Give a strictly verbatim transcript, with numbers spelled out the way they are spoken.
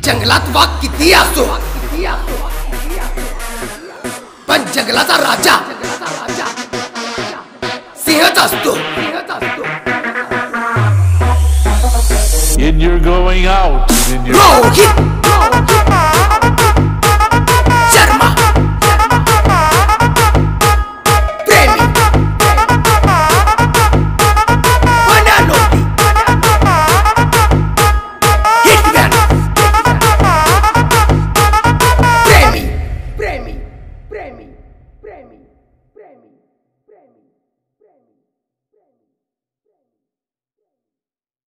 जंगलात वाघ किती असो पण जंगलाचा राजा सिंहच असतो. And you're going out. And you're Rohit